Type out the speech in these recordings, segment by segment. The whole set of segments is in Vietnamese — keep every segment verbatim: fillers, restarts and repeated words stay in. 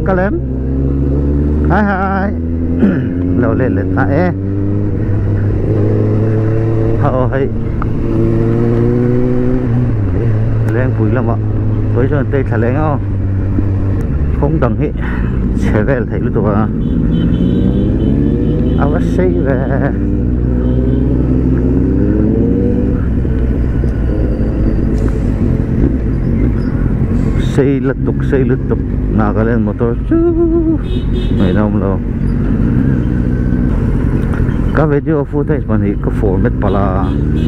Kalem. Hi hi. Lâu lên lên ta e. Hậu hay. Lên bụi lắm ạ. Với giờ tây thả lên không? Không đằng hết. Sẽ về thấy lúc đó. À vắt xây về. Xây lật tục, xây lật tục. Nào có lên motor chú. Mấy năm lâu. Các video footage mà thì có format pala.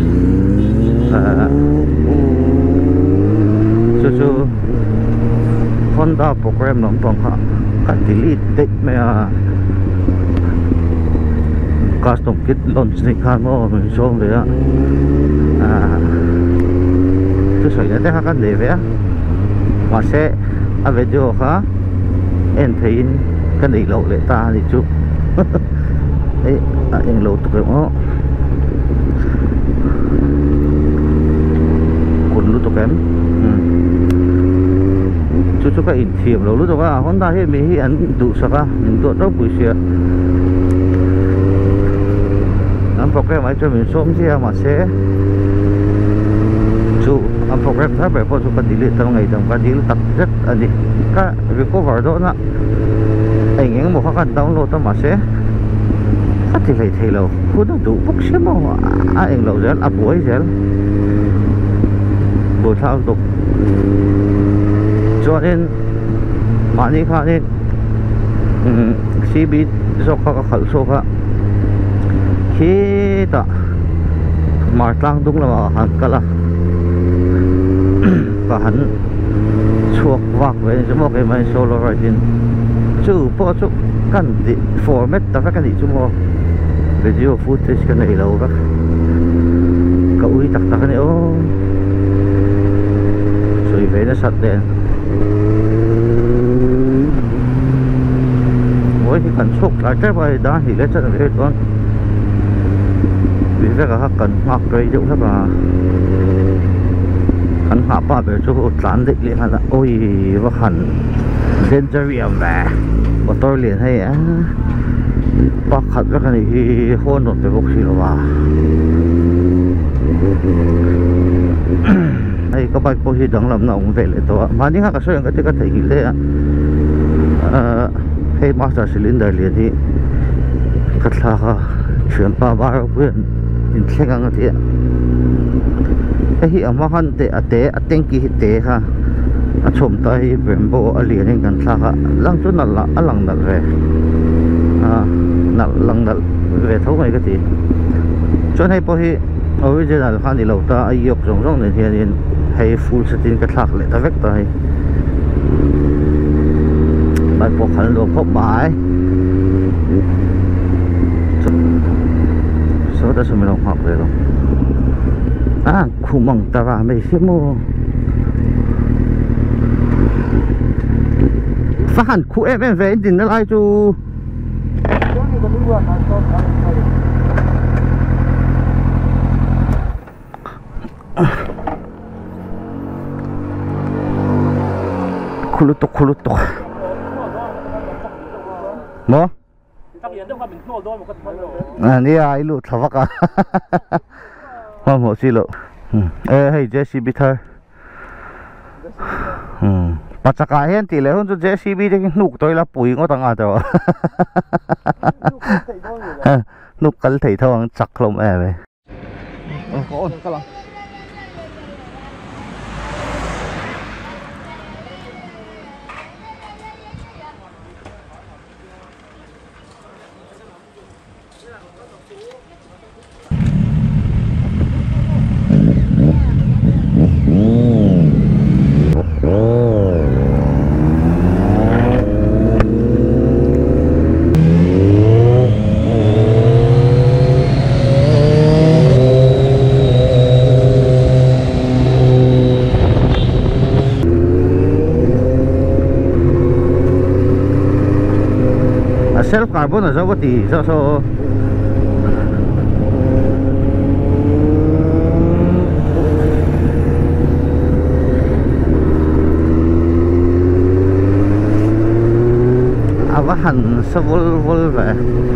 Chú chú Honda program nóng bằng hả. Các delete date mẹ custom kit launch này khá mô mình xôn vậy á. Chú sợi nhé các để vậy á. Mà sẽ ở video khá em thấy cái này lộ lệ ta thì chú ấy anh lộ tục đó còn lúc tục em chú chú cái in thiểm lúc tục à Honda hết mình anh đủ sao cả mình tốt đâu buổi chiều anh program ấy cho mình xóm gì mà sẽ chú anh program tháp về con số cần delete trong ngày trong cái delete tập rất anh đi cái recover đó nè anh em một cái download đó mà sẽ phát thì phải thấy lâu hút nó đủ bốc xếp mà à anh lâu rất à buổi rất buổi thao tục cho nên mà đi khai nên xê bê do các khẩu số khác khi ta mà tăng đúng là hẳn cả là và hắn chuộc vạc về cho một cái máy solo rồi thì chú bỏ chú cần đi format ta phải cần đi chú mua video footage cái này lâu các cậu ấy tặc tặc này ô rồi về nó sạch đèn mỗi thì cần xúc lại cái bài đó thì lấy chân là hết con vì vậy là cần hoặc rồi dụng các bà hắn hạ ba về chỗ tán định liền là ôi và hẳn dangerous về và tôi liền hay á bác khẩn rất là thì hôn một cái bốc xì là bà đây có bài bốc xì đắng làm nào cũng về lại tôi mà những cái số những cái thể hiện đấy ạ hay master cylinder liền thì cắt là chuyển ba ba quyền in xe ngang thế cái mà hắn để ở để ở tên kia để ha ở chôm tay bên bộ ở liền nên gần xa ha lăng chút là là lăng đặt về à là lăng đặt về thấu này cái gì cho nên bao hi ở bây giờ là hắn đi lâu ta ai yok rong rong này thì nên hay full setting cái thạc lại ta vét tay bài bộ hắn đồ phốc bài số ta sẽ mình học về rồi à khu mong ta vào mấy xếp mô phát hẳn khu em em về thì nó lại chú khu lụt tục khu lụt tục mô à nè ai lụt thảo vắc à hoa một xí lộ ê hay jê xê bê thôi bắt chắc cái hiện tỷ lệ hơn cho jê xê bê thì nục tôi là bụi ngó tăng à rồi nục cái thấy thôi chắc lắm em vậy có ổn cái lắm self carbon là do có tỷ do so mà hẳn sắp vol vol về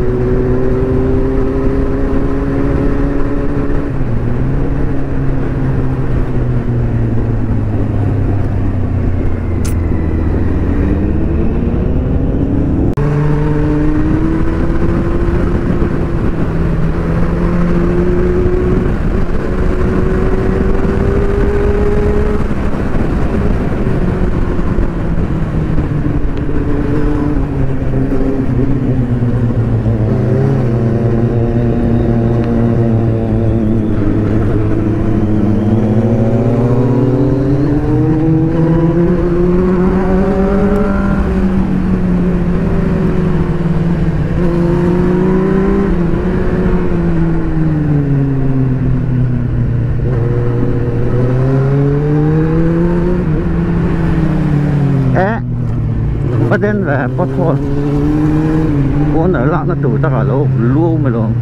đến về bắt thôi con ở lặng nó tủ ta cả lâu luôn mà luôn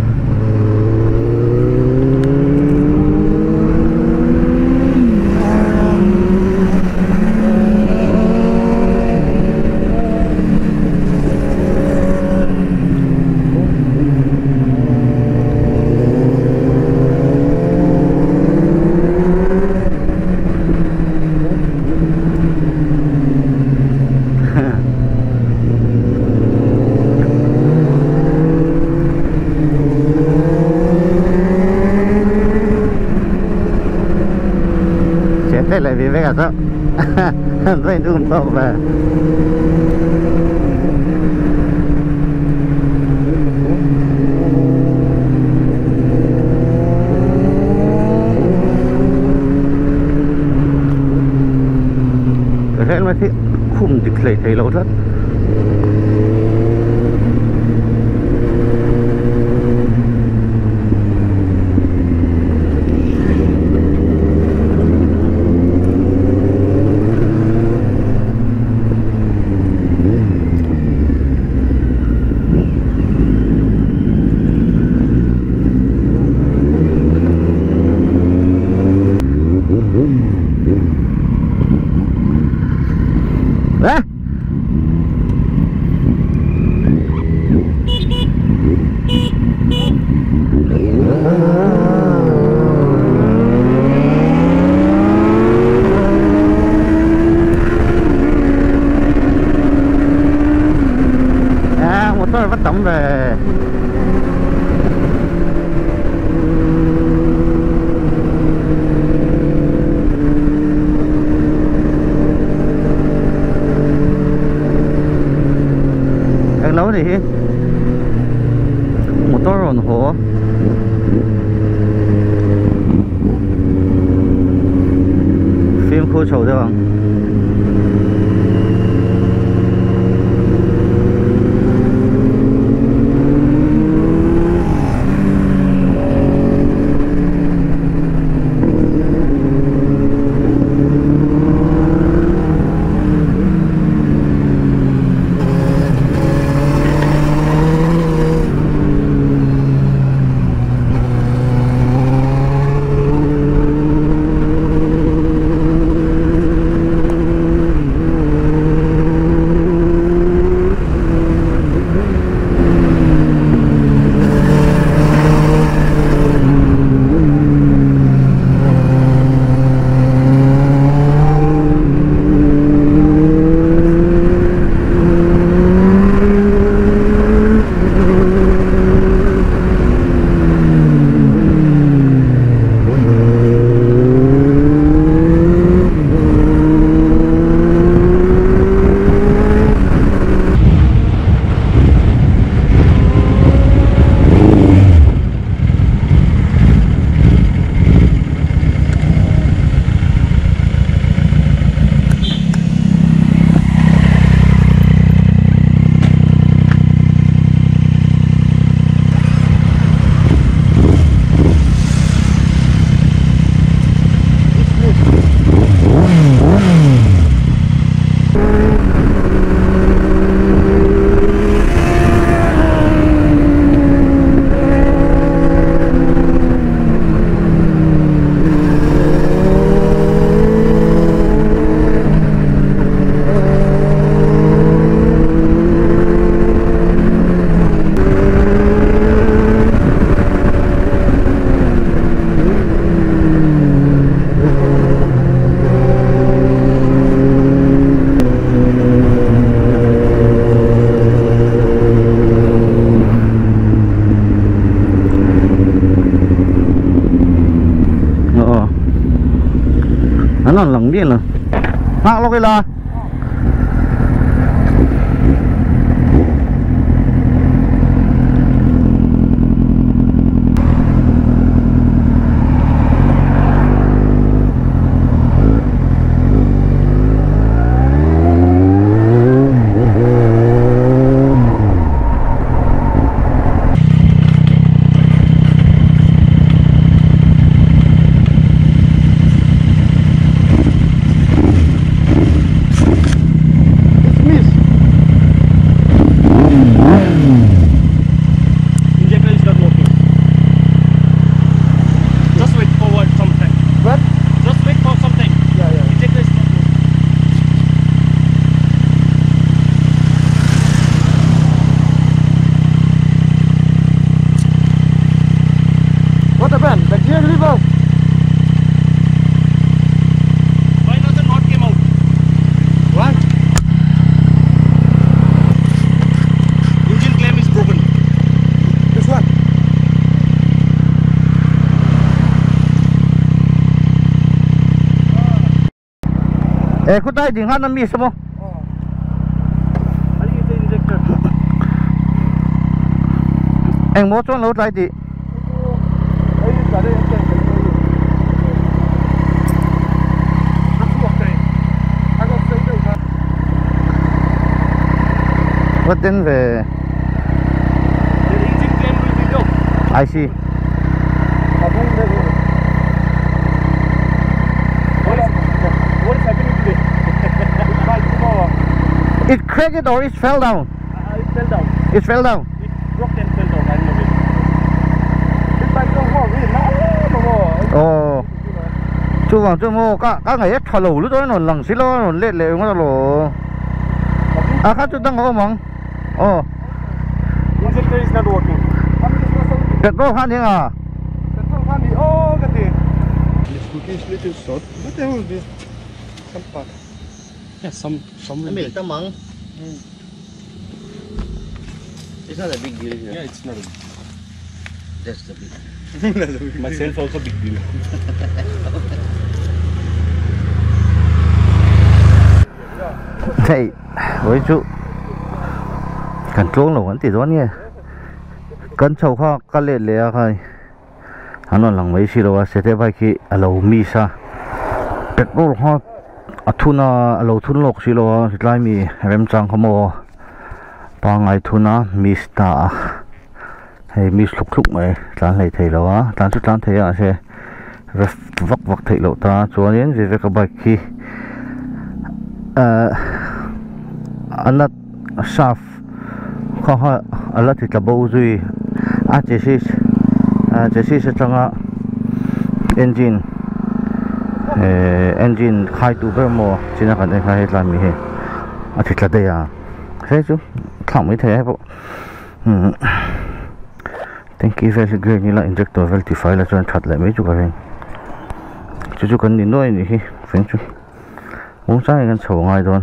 thế lại vì vậy cả sao tôi không tốt về thế mà thế khung thì thấy thấy lâu rất đấy à, một tôi bắt tổng về lâu thì một tô rồn hổ phim khu sầu được không lỏng biết là hạ lo cái là eh kung tayo din hanan mismo. Oh. Alin ito injector? Eh mo chon lo tayo di. Ay tare yan tayo. Ako tayo. Ako tayo ka. What then the The engine claim will be low. I see. Abang na go. What is what is happening today? It's my tomorrow. It cracked or it fell down? Uh, it fell down. It fell down. It broke and fell down. I know it. It's like no more. Really, no more. Oh. Chú vào chú mô các các ngày hết thò lù lúc đó nó lằng xí lo nó lệ lệ nó lù. À khác chú đang có mong. Oh. Injector is not working. Petrol phan thế à? Petrol pump is oh, got it. This book is little short. What the hell is this? Some part. Yeah, some some. Milk tamang. Mm. It's not a big deal here. Yeah, it's not a big That's the big. That's a big myself also big deal. Hey, với chú cần trốn là vẫn tỷ đó nha. Cần châu hoa cái lệ lệ cái hắn nó lằng mấy xí đâu sẽ thế vậy khi alo misa petrol hoa athuna alo thun lok xí đâu lại mi rem chang không mò ba ngày thuna mista hay mis lục lục mày tan lại thấy đâu á tan chút tan thấy à sẽ vắt vắt thấy lâu ta cho nên vì việc cái bài khi anh là saf khó ha anh là thì bao duy à chỉ是à chỉ是这个 engine engine khai tu bơ mò chỉ là cái này khai làm gì à thì là đây à thế chứ thằng mới thế bộ thank you very good như là injector verify là cho thật lại mấy chục cái chú chú cần đi nuôi gì khi phải chú muốn sáng cái sầu ngay rồi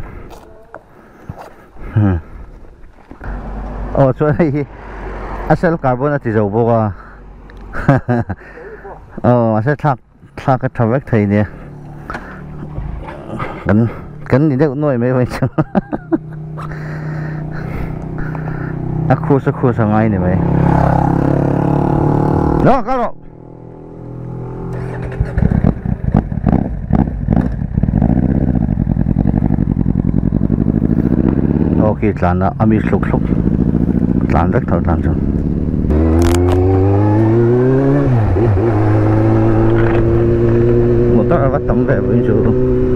ồ chỗ này asal carbon thì dầu vô à ờ sẽ thắc thắc cái thằng vét thầy nè cần cần đi đâu nuôi mấy vậy chứ à khu sẽ khu sang ngay này mày đó các bạn ok làm đó ami lục lục làm rất thầu làm rồi một tấc vắt tấm về với chú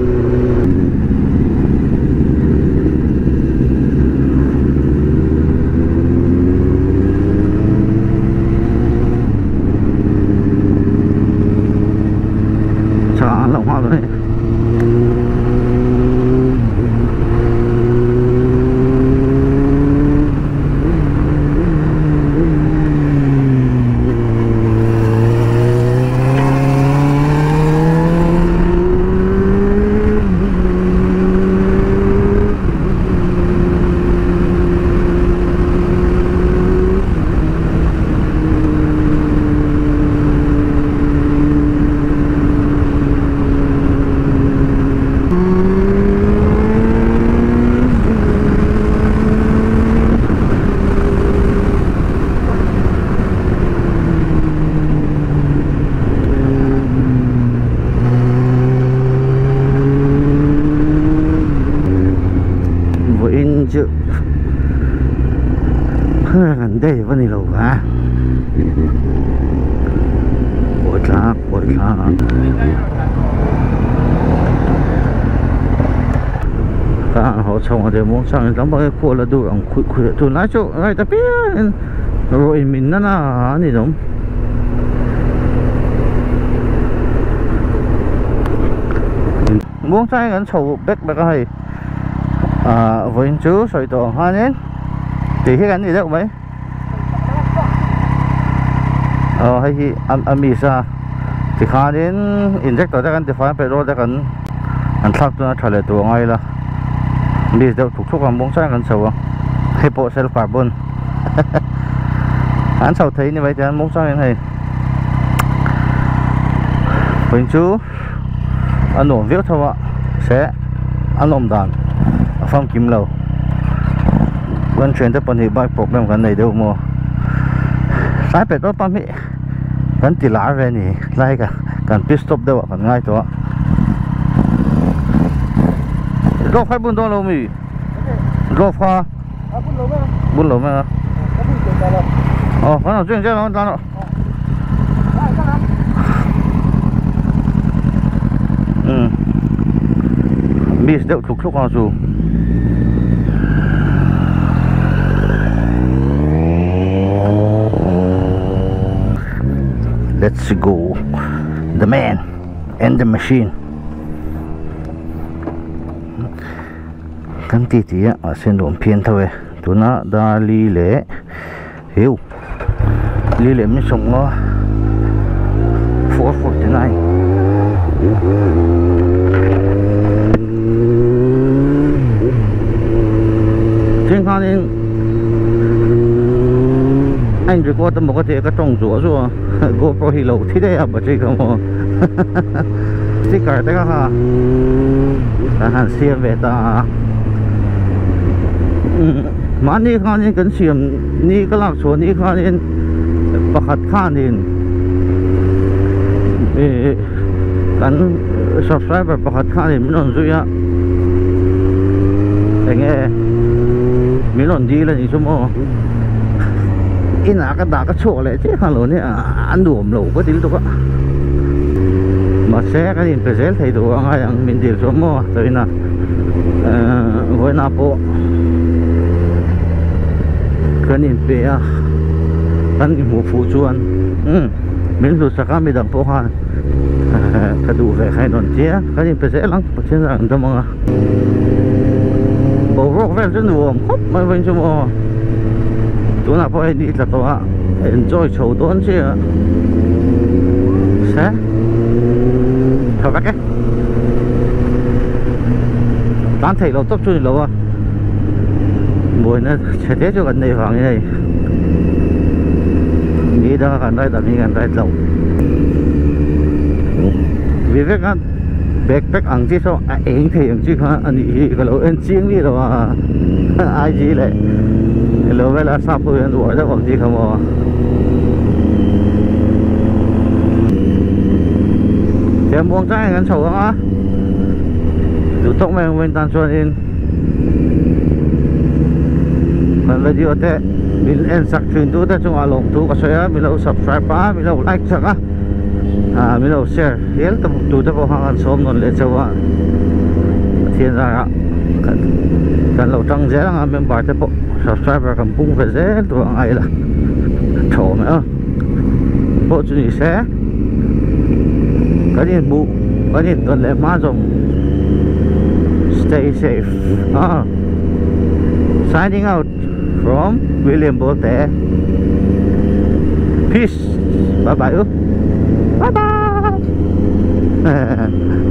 chả lỏng hoa rồi. chữ gần đây vẫn đi lâu hả ôi cha ôi cha cả họ trồng ở đây muốn sang lắm bao nhiêu là đủ ông khui khui tụi nó chỗ ngay ta biết rồi mình nó là gì giống muốn sang gần sầu bếp bếp hay à với chú sợi tổ hoa nhé thì cái gắn gì đâu mấy ờ hay thì am amisa thì khá đến injector ra gần thì phải petrol ra gần anh thắc nó trả lời tổ ngay là đi đâu thuộc thuộc làm bóng sang gần sầu hay bộ cell carbon anh sầu thấy như vậy thì anh bóng sang như này với chú anh ổn viết thôi ạ sẽ anh ổn đàn phong kim lâu vẫn chuyển tới phần thì bài problem gần này đâu mà sai phải tốt bao nhiêu vẫn tỷ lệ về này lại cả cần pit stop đâu vẫn ngay thôi rồi phải buôn đô lâu mi rồi pha buôn lâu mà ờ phải nào chuyện chứ nó nó ừ biết đâu thuộc thuộc vào dù let's go the man and the machine kan ti ti a sen rom phian thawe tuna da li le heu li le mi song lo four forty-nine trên khan nên anh chỉ có tầm một cái cái trồng rũa rồi GoPro Hero thế đấy à bà chị không mà thế cả tất cả ha là hàng xe về ta mà đi khan nên cần xem đi cái lạc số đi khan nên bắt hạt khan nên cần subscriber bắt hạt khan nên mình làm gì á anh nghe mình làm gì là gì chứ mà cái nào cái đá cái chỗ lại thế khăn lớn này ăn đủ lẩu có tí đâu á mà xe cái gì phải dễ thấy đủ ngay ăn mình điều số mua tới là với nào bộ cái nhìn về à ăn cái mũ phụ chuan mình dù sao mình đâm bộ ha cái đủ về khai đòn chia cái gì phải dễ lắm trên rằng cho mọi bộ rock về rất nhiều hop mấy bên cho mọi tụi nào phải đi là tụi enjoy show đón chứ sẽ thôi bác cái tán thầy lâu tóc chui lâu à mùi nó sẽ thế cho gần đây khoảng như này đi đó gần đây tầm như gần đây lâu vì vậy cái backpack ăn chứ sao anh thì ăn chứ ha anh đi cái lâu anh chiên đi rồi ai gì lại lâu về là sắp rồi anh đuổi ra còn gì không à em buông trái ngắn sầu á tụi tóc mình bên tan xuân in còn video thế mình em sắc truyền tụi ta trong lòng tụi có share mình lâu subscribe á mình lâu like chắc á à mình lâu share hết tụi tụi ta có hàng xóm còn lên sâu á thiên ra á cần lâu trăng dễ là mình bài thế bộ subscriber cầm bung về dễ tụi ai là trổ nữa bộ chú ý sẽ cái gì bụ cái gì tuần lễ má dùng stay safe ah signing out from William Bolte peace bye bye bye bye